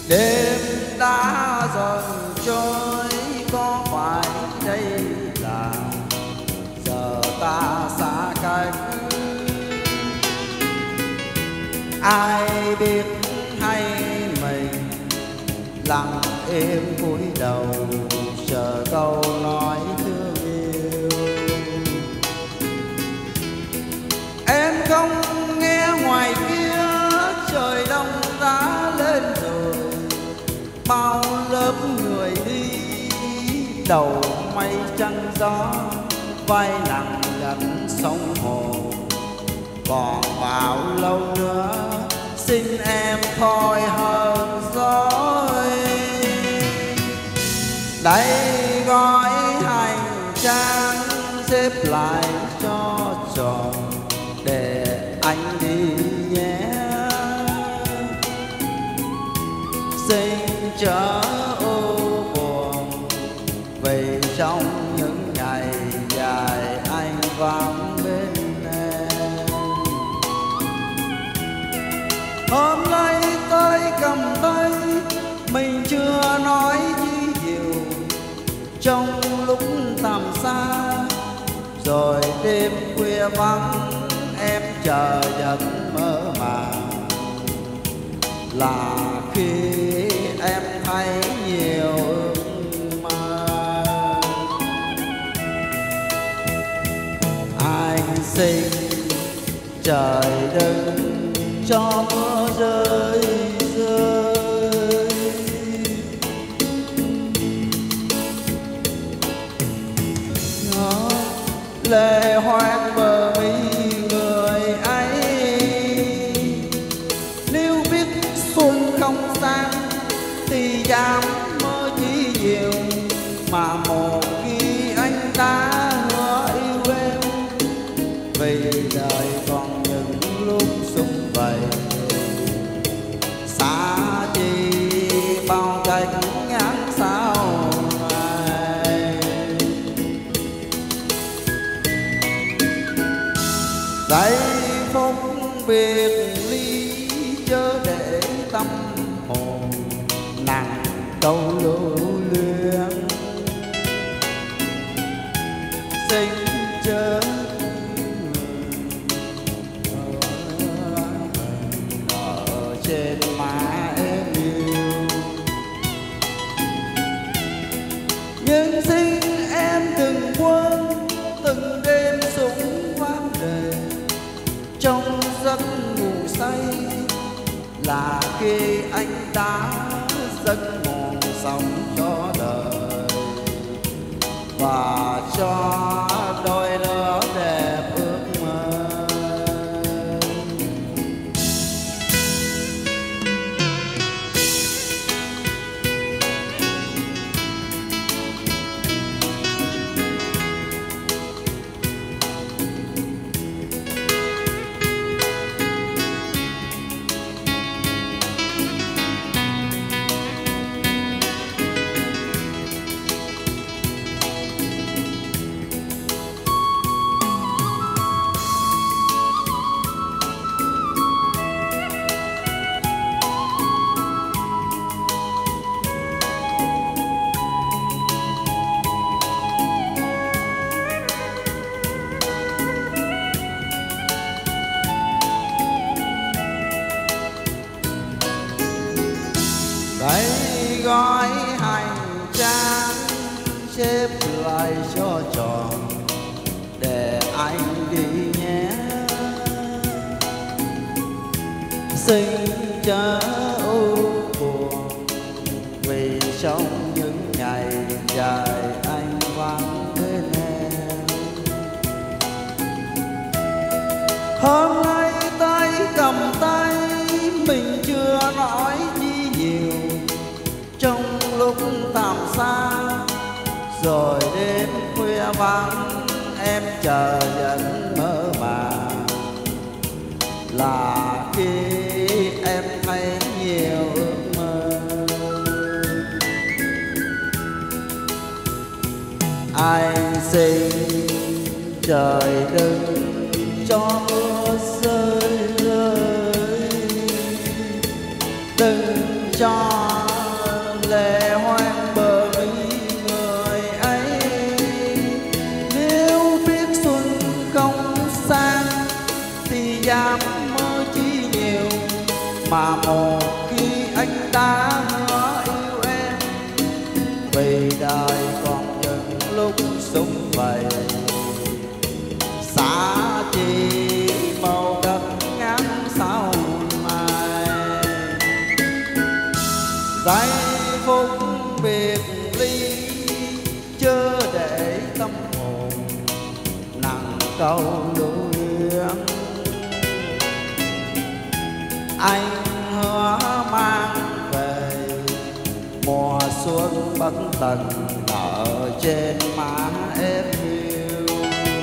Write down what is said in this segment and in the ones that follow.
Đêm đã dần trôi, có phải đây là giờ ta xa cách? Ai biết hay mình lặng im cúi đầu chờ câu nói thương yêu. Em không nghe ngoài kia trời đông đã lên rồi, bao lớp người đi đầu mây trăng gió, vai nặng gánh sông hồ. Còn bao lâu nữa xin em thôi hơn dối. Đây gói hành trang xếp lại cho tròn để anh đi nhé. Xin chớ u buồn vì trong những ngày dài anh vắng bên em. Hôm nay tôi cầm tay mình chưa nói gì nhiều, trong lúc tạm xa rồi đêm khuya vắng em chờ giấc mơ màng, là khi em thấy nhiều ước mơ. Anh xin trời đừng cho mưa rơi rơi, lệ hoang bờ mi người ấy. Nếu biết xuân không sang thì dám mơ chỉ nhiều, mà một khi anh đã hứa yêu em, vì đời còn những lúc sum vầy xa chi bao cách ngàn sao này. Đây phút biệt ly chớ để tâm hồn nặng câu lưu luyến. Xin chớ ở trên má em yêu, nhưng xin em đừng quên từng đêm súng vang đề trong giấc ngủ say, là khi anh đã giấc mòn sống cho đời và cho đôi đứa đẹp ước mơ. Đây gói hành trang xếp lại cho tròn để anh đi nhé. Xin chớ u buồn vì trong những ngày dài anh vắng bên em. Hôm nay tay cầm tay mình chưa nói gì nhiều, trong lúc tạm xa rồi đêm khuya vắng em chờ giấc mơ màng, là khi em thấy nhiều ước mơ. Anh xin trời đừng cho mưa rơi rơi, đừng cho dám mơ chi nhiều, mà một khi anh đã hứa yêu em. Vì đời còn những lúc sum vầy, xa chỉ màu đất ngắm sao mai. Giây phút biệt ly chớ để tâm hồn nặng câu luyến. Anh hứa mang về mùa xuân bất tận nở trên má em yêu.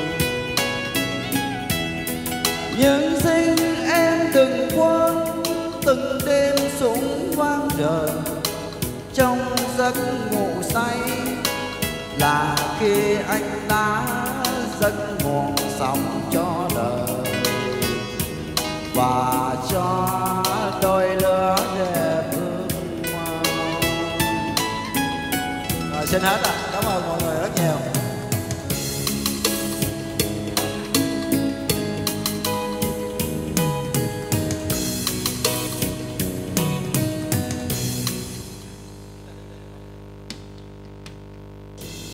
Nhưng xin em đừng quên từng đêm súng vang trời, trong giấc ngủ say là khi anh đã giấc nguồn sống cho đời và cho đôi lứa đẹp ước mơ. Rồi xin hết ạ.